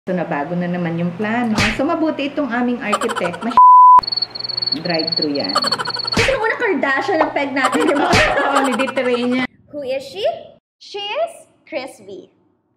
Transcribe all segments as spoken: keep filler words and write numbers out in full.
So, nabago na naman yung plano. So, mabuti itong aming architect. Mas drive-thru yan. Kasi nung una Kardashian ang peg natin, di ba? Oo, niditray niya. Who is she? She is Kris B.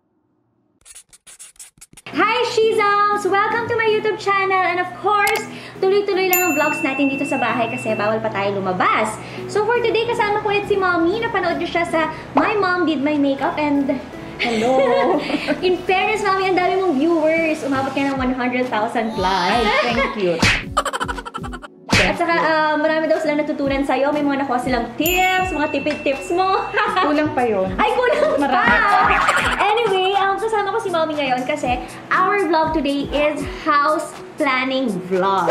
Hi, SHE-zums! Welcome to my YouTube channel. And of course, tuloy-tuloy lang ang vlogs natin dito sa bahay kasi bawal pa tayo lumabas. So for today, kasama ko ulit si Mommy. Napanood niyo siya sa My Mom Did My Makeup and... Hello! In fairness, Mommy, ang dami mong viewers. Umabot ka ng one hundred thousand plus. Ay, thank you. At saka, uh, marami daw silang natutunan sa'yo. May mga nakuha silang tips, mga tipid-tips mo. Kulang pa yun. Ay, kulang Marami pa! Anyway, um, kasama ko si Mommy ngayon kasi our vlog today is house planning vlog.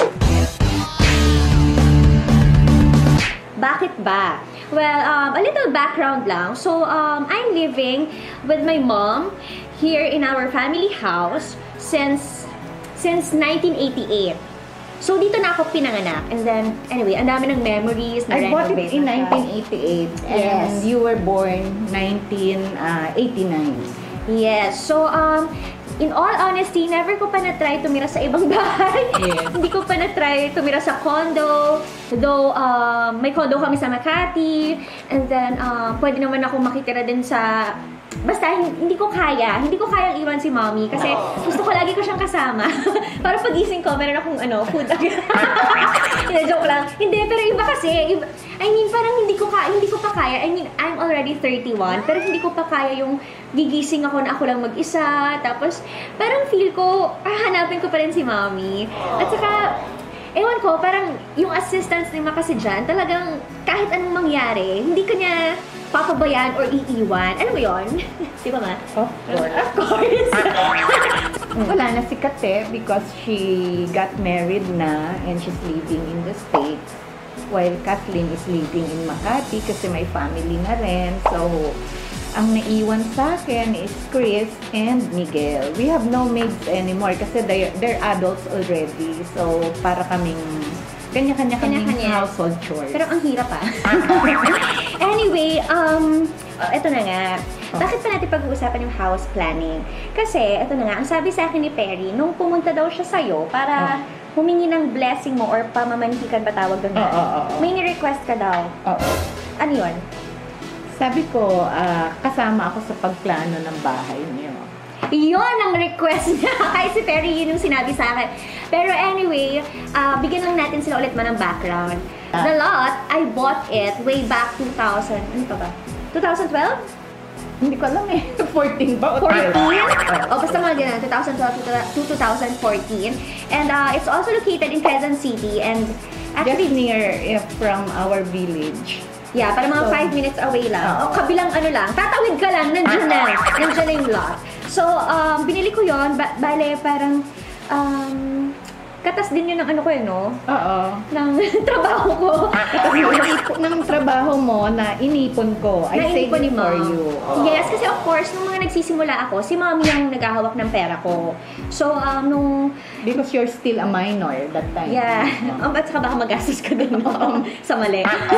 Bakit ba? Well, um, a little background lang. So, um, I'm living with my mom here in our family house since since nineteen eighty-eight. So, dito na ako pinanganak. And then, anyway, ang dami ng memories. I bought it in nineteen eighty-eight. Yes. And you were born nineteen eighty-nine. Yes. So, um, in all honesty, never ko pa na-try tumira sa ibang bahay. Yes. Hindi ko pa na-try tumira sa condo. Though, um, may condo kami sa Makati. And then, uh, pwede naman ako makitira din sa... Basta, hindi ko kaya. Hindi ko kayang iwan si Mommy. Kasi gusto ko lagi ko siyang kasama. Para pagising ko, meron akong ano, food agad. Hindi, joke lang. Hindi, pero iba kasi. Iba, I mean, parang hindi ko, ka, hindi ko pa kaya. I mean, I'm already thirty-one. Pero hindi ko pa kaya yung gigising ako na ako lang mag-isa. Tapos, parang feel ko, ah, hanapin ko pa rin si Mommy. At saka, ewan ko, parang yung assistance ni Ma kasi dyan, talagang kahit anong mangyari, hindi ka niya papabayaan or iiwan. Ano mo yun? Di ba, Ma? Of course. Of course. Wala na si Kate because she got married na and she's living in the States. While Kathleen is living in Makati kasi may family na rin. So, ang naiwan sa akin is Kris and Miguel. We have no maids anymore kasi they're, they're adults already. So, para kaming kanya-kanya kaming household chores. Pero ang hirap ah. Anyway, um, oh, eto na nga. Bakit pa natin pag-uusapan yung house planning? Kasi, eto na nga, ang sabi sa akin ni Perry, nung pumunta daw siya sa'yo para oh. humingi ng blessing mo or pamamanhikan ba tawag doon? Oo, oo, oo. May ni-request ka daw. Oo. Ano yun? Sabi ko, uh, kasama ako sa pagplano ng bahay niyo. Yun ang request niya. Kaya si Perry, yun yung sinabi sa akin. Pero anyway, uh, bigyan lang natin sila ulit man ng background. The lot, I bought it way back two thousand. Ano pa ba? twenty twelve? Hindi ko alam eh. fourteen ba? fourteen? O, basta mga ganun. twenty twelve to twenty fourteen. And uh, it's also located in Quezon City. And actually, just near uh, from our village. Yeah, para mga five so, minutes away lang. Uh, o, kabilang ano lang. Tatawid ka lang. Nandiyan na. Nandiyan na yung lot. So, um, binili ko yun. Ba bale, parang, um, katas din yun ng ano ko eh, no? Oo. Ng trabaho ko. Katas yung ng trabaho mo na inipon ko. I saved it for you. Oh. Yes, kasi of course, nung mga nagsisimula ako, si Mommy yung naghahawak ng pera ko. So, um, nung... Because you're still a minor that time. Yeah. Um, at saka baka magastos ka din um, sa mali.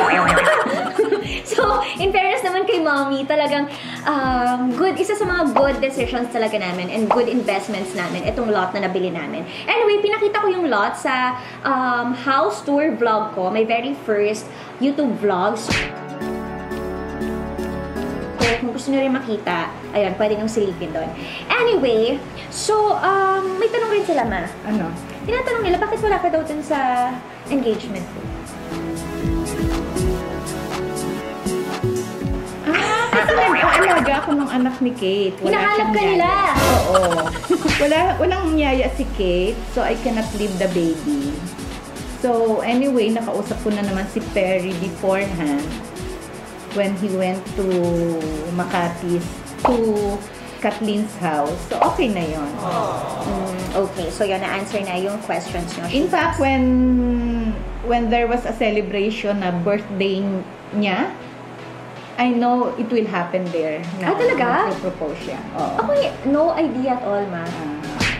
So, in fairness naman kay Mommy, talagang um, good, isa sa mga good decisions talaga namin and good investments namin, itong lot na nabili namin. Anyway, pinakita ko yung lot sa um, house tour vlog ko, my very first YouTube vlogs. So, kung gusto nyo rin makita, ayun, pwede nyo silipin doon. Anyway, so, um, may tanong rin sila, Ma. Ano? Tinatanong nila, bakit wala ka daw dun sa engagement ko? Ah, kasi nag-aalaga ako ng anak ni Kate. Wala Hinahanap ka nila? Oo. Wala, walang niyaya si Kate, so I cannot leave the baby. So, anyway, nakausap ko na naman si Perry beforehand when he went to Makati to Kathleen's house. So, okay na yun. Mm, okay, so yun, na-answer na yung questions nyo. In fact, when when there was a celebration na birthday niya, I know it will happen there. Na, ah, talaga? Na propose siya. Oo. Ako, no idea at all, Ma. Uh,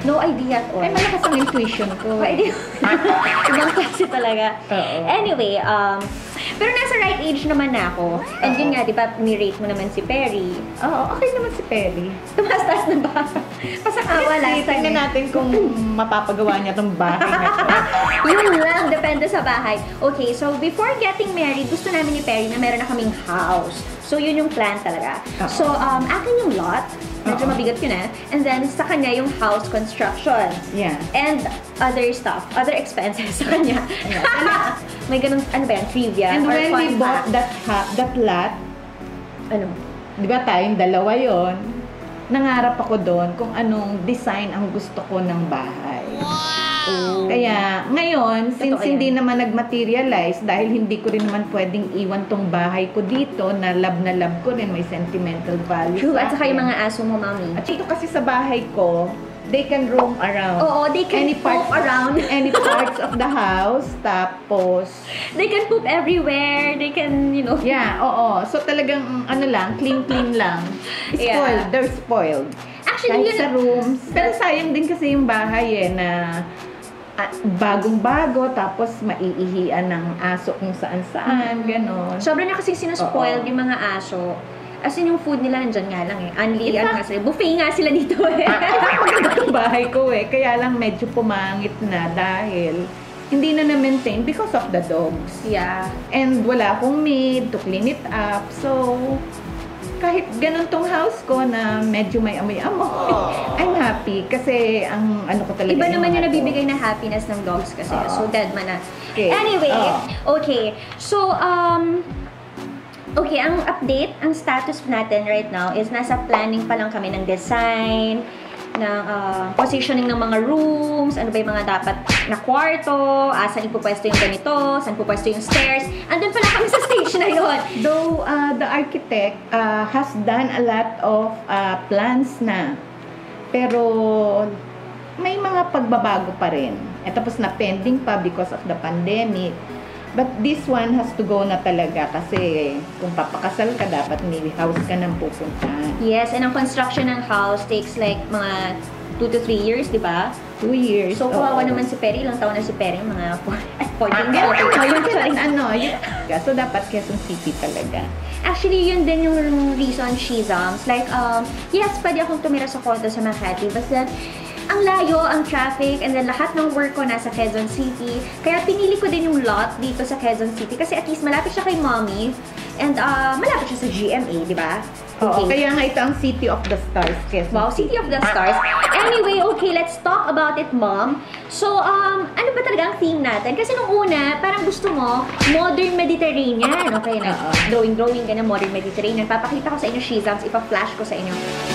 No idea at all. Ay, malakas ang intuition ko. Pwede. Ibang klase talaga. Oo. Anyway, um, pero nasa right age naman na ako. And yun nga, di ba, nirate mo naman si Perry. Oo, okay naman si Perry. Tumastas na ba? Pasakawa last time. Tingnan natin kung mapapagawa niya tong bahay na to. Yun lang, depende sa bahay. Okay, so before getting married, gusto namin ni Perry na meron na kaming house. So yun yung plan talaga. Uh-oh. So, um, akin yung lot. Medyo Uh-oh. mabigat yun eh. And then, sa kanya yung house construction. Yeah. And other stuff, other expenses sa kanya. Yeah. May ganun, ano ba yan, trivia? And or when fun we bought fact. that ha- that lot, Ano? di ba tayong dalawa yon, nangarap ako doon kung anong design ang gusto ko ng bahay. Oh. Kaya ngayon, since Totoo hindi yan. naman nagmaterialize, dahil hindi ko rin naman pwedeng iwan tong bahay ko dito, na love na love ko rin, may sentimental value. True, sa at saka yung akin. mga aso mo, mami. At ito kasi sa bahay ko, they can roam around. Oo, they can any poop around. any parts of the house. Tapos, They can poop everywhere. They can, you know. yeah, oo. So talagang, ano lang, clean-clean lang. Spoiled. Yeah. They're spoiled. Actually, Kahit yun, sa rooms. Pero sayang din kasi yung bahay eh, na ah, bagong-bago, tapos maiihian ng aso kung saan-saan, ganon. sobra na kasi sinuspoiled Oo. yung mga aso. As in, yung food nila nandyan nga lang eh. Unli, In ano nga fact- sila. Buffet nga sila dito eh. Maganda yung bahay ko eh. Kaya lang medyo pumangit na dahil hindi na na-maintain because of the dogs. yeah. And wala akong maid to clean it up. So, kahit ganun tong house ko na medyo may amoy-amoy, I'm happy kasi ang ano ko talaga Iba naman yung mga nabibigay dogs. na happiness ng dogs kasi. Oo. So, dead man na. Okay. Anyway, Oo. okay. So, um, okay, ang update, ang status natin right now is nasa planning pa lang kami ng design, ng uh, positioning ng mga rooms, ano ba yung mga dapat na kwarto, uh, saan ipupwesto yung ganito, saan ipupwesto yung stairs. Andun pa lang kami sa stage na yon. Though uh, the architect uh, has done a lot of uh, plans na, pero may mga pagbabago pa rin. At tapos na pending pa because of the pandemic. But this one has to go na talaga kasi kung papakasal ka, dapat may house ka nang pupuntahan. Yes, and ang construction ng house takes like mga two to three years, di ba? Two years. So, kawawa oo. naman si Perry. Ilang taon na si Perry? Mga fourteen. Ah, yun, yun, ano, yun. So, dapat Quezon City talaga. Actually, yun din yung reason SHE-zums. Like, um, yes, pwede akong tumira sa condo sa Makati. But then, ang layo, ang traffic, and then lahat ng work ko nasa Quezon City. Kaya pinili ko din yung lot dito sa Quezon City kasi at least malapit siya kay mommy and uh, malapit siya sa G M A, di ba? Oo, kaya nga ito ang City of the Stars, Quezon Wow, City of the Stars. Anyway, okay, let's talk about it, Mom. So, um, ano ba talaga ang theme natin? Kasi nung una, parang gusto mo, modern Mediterranean. Okay na, Oo. drawing-drawing ka na modern Mediterranean. Papakita ko sa inyo SHE-zums, ipa-flash ko sa inyo.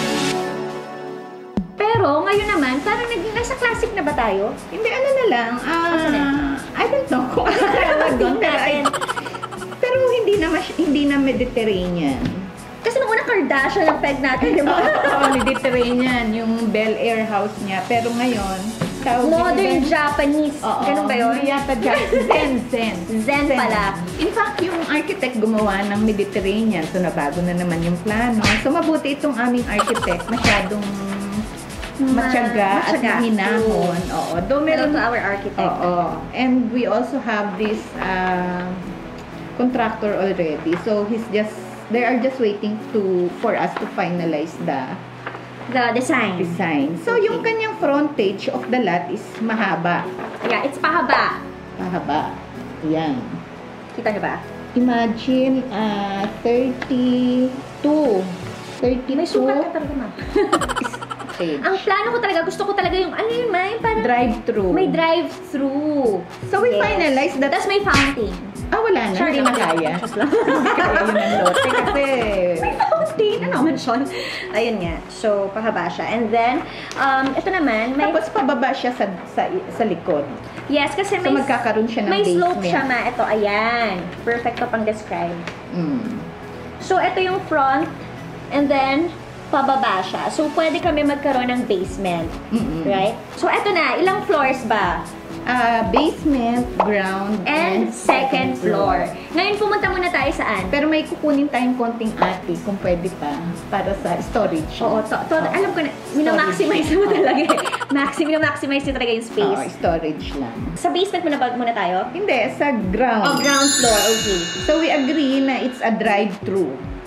Pero, ngayon naman, parang naging nasa classic na ba tayo? Hindi, ano na lang, ah, Asa na? I don't know kung ano tawag doon, pero, I- pero hindi na, mas, hindi na Mediterranean. Kasi nung una Kardashian ang peg natin, di ba? Oo, Mediterranean, yung Bel Air house niya. Pero ngayon, tawag Modern yun, Japanese. oo, Ganun ba yun? Hindi yata Jap- Zen, Zen. Zen pala. In fact, yung architect gumawa ng Mediterranean. So, nabago na naman yung plano. So, mabuti itong aming architect. Masyadong matyaga at matyaga. mahinahon. Oo. Though Meron meron to our architect. Oo. And we also have this uh, contractor already. So, he's just, they are just waiting to for us to finalize the The design. design. So, Okay. yung kanyang frontage of the lot is mahaba. Yeah, it's pahaba. Mahaba. Yan. Kita niyo ba? Imagine, uh, thirty-two. thirty-two. May sukat ka talaga, ma'am. stage. Ang plano ko talaga, gusto ko talaga yung, ano yun, ma? Yung parang Drive-thru. may drive-through. So, we finalized that. Tapos may fountain. Ah, wala na. Sure, Hindi na okay. kaya. Just lang. Hindi kaya yun ang lote kasi... May fountain. Ano naman siya? Ayun nga. So, pahaba siya. And then, um, ito naman, may... Tapos pababa siya sa sa, sa likod. Yes, kasi So, may... magkakaroon siya ng may basement. slope siya, ma. Ito, ayan. Perfect to pang describe. Mm. So, ito yung front. And then, pababa siya. So, pwede kami magkaroon ng basement. Mm-mm. Right? So, eto na. Ilang floors ba? Uh, basement, ground, And second floor. Ngayon, pumunta muna tayo saan? Pero may kukunin tayong konting attic kung pwede pa para sa storage. Oo, to, to, Oo. alam ko na, minamaximize mo Oo. talaga eh. Maxi, minamaximize mo talaga yung Oo, space. storage lang. Sa basement muna ba muna tayo? Hindi, sa ground. Oh, ground floor, okay. So we agree na it's a drive-thru.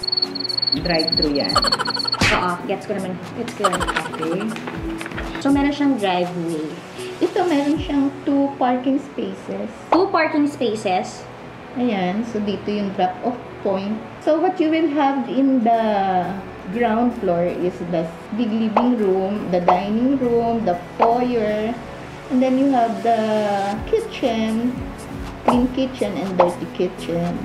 Drive-thru yan. Oo, gets ko naman. Gets ko naman. Okay. So, meron siyang driveway. Ito, meron siyang two parking spaces. Two parking spaces. Ayan, so dito yung drop-off point. So what you will have in the ground floor is the big living room, the dining room, the foyer, and then you have the kitchen, clean kitchen and dirty kitchen.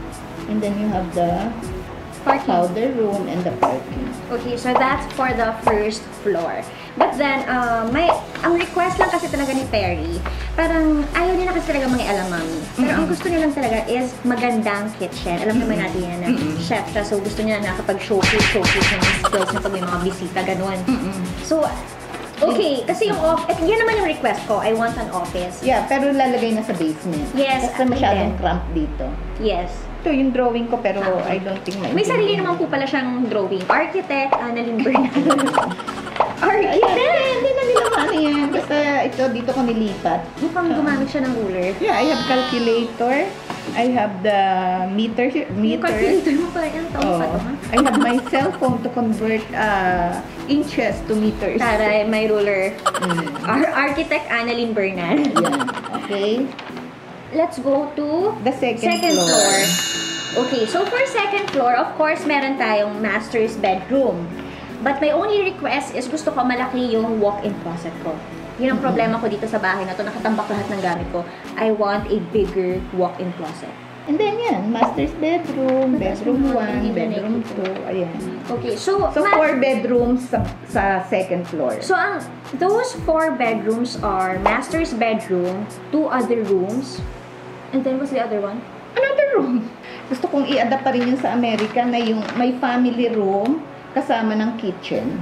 And then you have the Parking. powder room and the parking. Okay, so that's for the first floor. But then, uh, may, ang request lang kasi talaga ni Perry, parang ayaw niya na kasi talaga mangialam, mami. Pero ang gusto niya lang talaga is magandang kitchen. Alam naman natin yan na chef siya, so gusto niya na nakapag-showcase, showcase ng skills na pag may mga bisita, ganun. So, okay, kasi yung off, eh, yan naman yung request ko, I want an office. Yeah, pero lalagay na sa basement. Yes, Kasi masyadong then. cramped dito. Yes. Ito yung drawing ko pero Ah. I don't think May sarili naman po pala siyang drawing. Architect, Annalyn Bernal. Ayan, Architect! hindi na nila ano yan. Basta ito, dito ko nilipat. Mukhang gumamit siya ng ruler. Yeah, I have calculator. I have the meter. Yung meter. calculator mo pa, yung taong Oh, pa to, ha? I have my cell phone to convert uh, inches to meters. Taray, may ruler. Mm. Our architect, Annalyn Bernal. Yan. Okay. Let's go to The second, second floor. floor. Okay, so for second floor, of course, meron tayong master's bedroom. But my only request is gusto ko malaki yung walk-in closet ko. Yun ang problema ko dito sa bahay na to, nakatambak lahat ng gamit ko. I want a bigger walk-in closet. And then yan, master's bedroom, Mataas bedroom mo, one, hindi na bedroom nakikita. two, ayan. Okay, so... So, ma- four bedrooms sa, sa second floor. So, ang, those four bedrooms are master's bedroom, two other rooms, and then what's the other one? Another room. Gusto kong i-adapt pa rin yun sa Amerika na yung may family room kasama ng kitchen.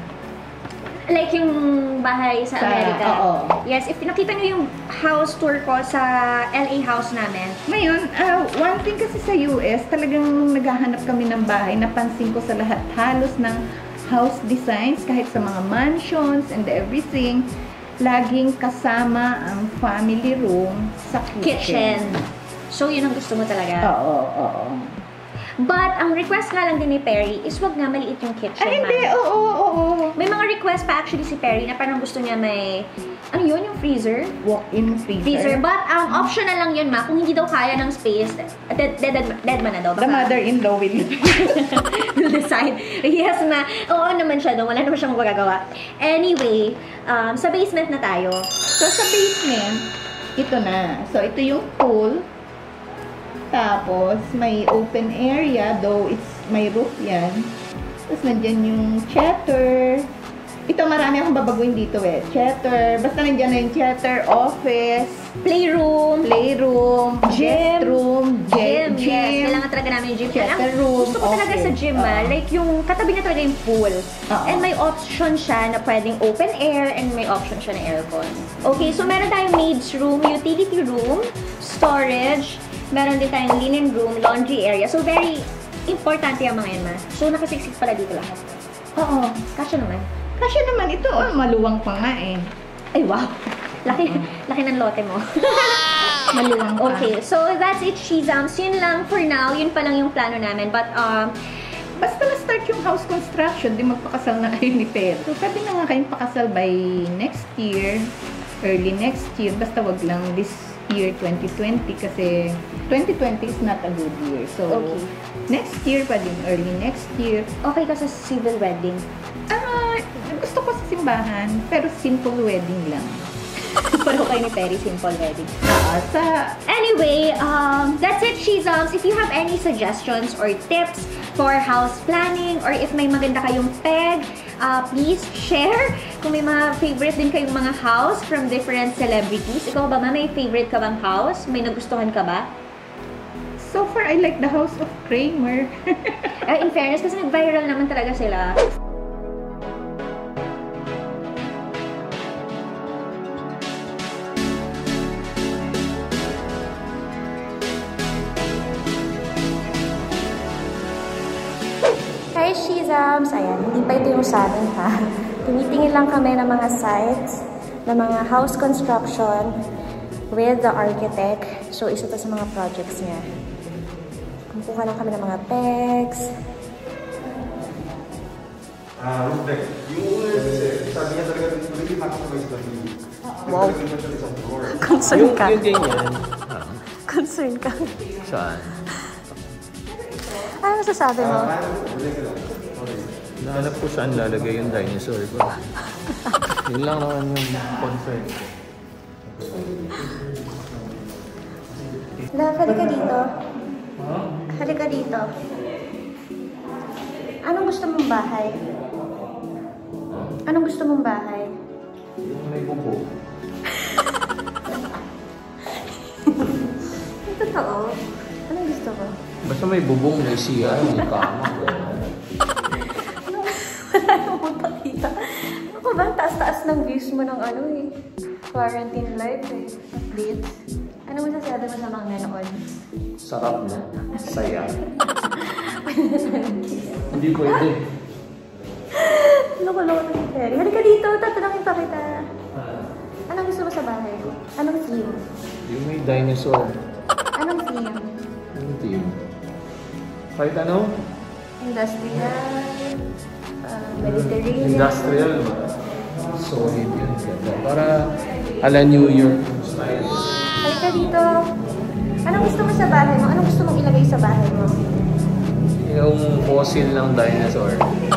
Like yung bahay sa, Sa- Amerika. oo. Yes, if nakita nyo yung house tour ko sa L A house namin. Ngayon, uh, one thing kasi sa U S, talagang nung naghahanap kami ng bahay, napansin ko sa lahat halos ng house designs, kahit sa mga mansions and everything, laging kasama ang family room sa Kitchen. kitchen. So, yun ang gusto mo talaga. Oo, oo. But, ang request nga lang din ni Perry is wag nga maliit yung kitchen. Ay, hindi, ma'am. oo, oo, oo. May mga request pa actually si Perry na parang gusto niya may, ano yun, yung freezer? Walk-in freezer. Freezer. But, um, optional lang yun, ma. Kung hindi daw kaya ng space, dead, dead, dead, dead man na daw. The Baka- mother-in-law will will decide. Yes, ma. Oo naman siya doon. Wala naman siyang magagawa. Anyway, um, sa basement na tayo. So, sa basement, ito na. So, ito yung pool. Tapos, may open area, though it's may roof yan. Tapos, nandyan yung chatter. Ito, marami akong babaguhin dito eh. Chatter. Basta nandyan na yung chatter, office, Playroom. playroom, Gym. guest room, Gym. gym, Yes. Kailangan talaga namin yung gym. Chatter Kailangan- room, Gusto ko talaga office. sa gym, ma. Oo. Like, yung katabi na talaga yung pool. Oo. And may option siya na pwedeng open air and may option siya na aircon. Okay, so meron tayong maid's room, utility room, storage, meron din tayong linen room, laundry area. So, very importante yung mga yan, ma. So, nakasiksik pala dito lahat. Oo. Kasya naman. Kasi naman, ito, oh, maluwang pa nga eh. Ay, wow. Laki, laki ng lote mo. Maluwang pa. Okay, so that's it, SHE-zums. Yun lang for now. Yun pa lang yung plano namin. But, um, Basta na-start yung house construction, di magpakasal na kayo ni Per. So, sabi na nga kayong pakasal by next year, early next year. Basta wag lang this year, twenty twenty, kasi twenty twenty is not a good year. So, Okay. next year pa din, early next year. okay ka sa civil wedding. Ah, gusto ko sa simbahan, pero simple wedding lang. Pareho kayo ni Perry, simple wedding. Ah, sa Anyway, um, that's it, SHE-zums. If you have any suggestions or tips for house planning or if may maganda kayong peg, uh, please share. Kung may mga favorite din kayong mga house from different celebrities. Ikaw ba, ma? May favorite ka bang house? May nagustuhan ka ba? so far, I like the house of Kramer. Eh, in fairness, kasi nag-viral naman talaga sila. Hindi pa ito yung sa amin, ha? Tumitingin lang kami ng mga sites, ng mga house construction with the architect. So, isa to sa mga projects niya. Kumukuha lang kami ng mga pegs. Ah, uh, yung una kasi, sabi niya talaga, hindi makakabay sa tabili. Wow. Concern ka. Yung ganyan. Concern ka. Saan? Ano masasabi mo? Nahanap ko saan lalagay yung dinosaur ko. Yun lang naman yung concern. Love, halika dito. Halika dito. Anong gusto mong bahay? Anong gusto mong bahay? Yung may bubo. Totoo. Anong gusto ko? Basta may bubong, may siya, may kama. Wala nang magpakita. Ano ka ba? Taas-taas ng views mo ng ano eh. Quarantine life eh. Updates. Ano masasabi mo sa mga nanood? Sarap na. Saya. Hindi pwede. Loko-loko na si Terry. Halika dito. Tatanungin pa kita. Anong gusto mo sa bahay? Anong theme? Yung may dinosaur. Anong theme? Anong team? Kahit ano? Industrial. Uh, Mediterranean. Industrial. Solid yun. Ganda. Para ala New York style. Halika dito. Anong gusto mo sa bahay mo? Anong gusto mong ilagay sa bahay mo? Yung fossil ng dinosaur.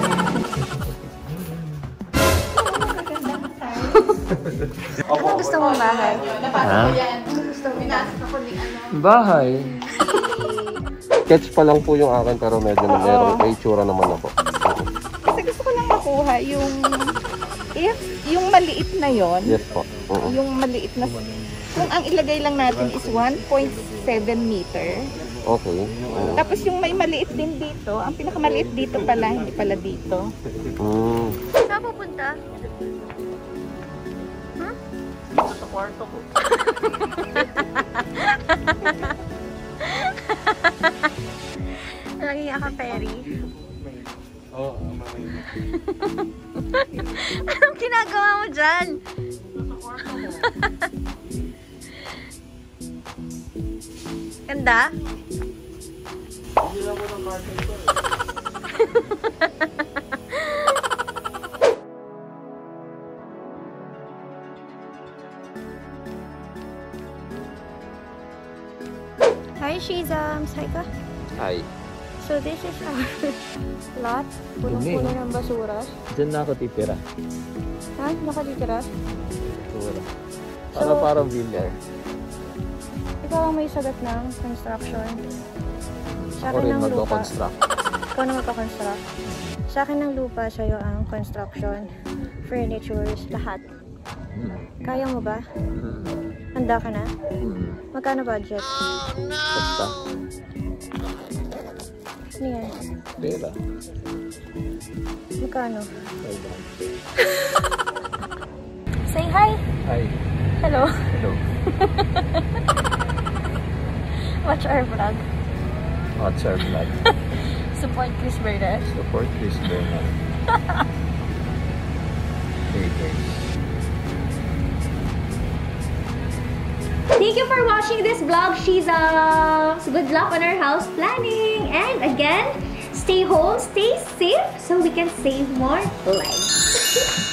Anong gusto mong bahay? Ha? Anong gusto mo? Bahay. Sketch pa lang po yung akin pero medyo na meron. May tsura naman ako. Kasi gusto ko lang makuha yung if yung maliit na yon, Yes po. Oo. yung maliit na kung ang ilagay lang natin is one point seven meter. Okay. Oo. Tapos yung may maliit din dito, ang pinakamaliit dito pala, hindi pala dito. Mm. Saan pupunta? Huh? Sa kwarto ko. Lagi ka, Perry. Oo. Anong ginagawa mo dyan? Ganda? Hindi lang ko ng kwarto ko. Hi, SHE-zums. Hi ka. Hi. So this is our lot. Punong-puno ng basura. Diyan na ako titira. Ha? Nakatitira? Basura. Para So- parang villa. Ikaw ang may sagot ng construction. Sa Ako akin rin ng lupa. magko-construct. Ikaw na magka-construct. Sa akin ng lupa, sa'yo ang construction, furnitures, lahat. Hmm. Kaya mo ba? Hmm. Handa ka na? Hmm. Magkano budget? Basta. Ano yan? Pera. Magkano? Five hundred. Say hi! Hi. Hello! Hello. Watch our vlog. What's our vlog? Support Kris Bernal. Support Kris Bernal. Hey guys. Thank you for watching this vlog, SHE-zums. Good luck on our house planning. And again, stay home, stay safe, so we can save more lives.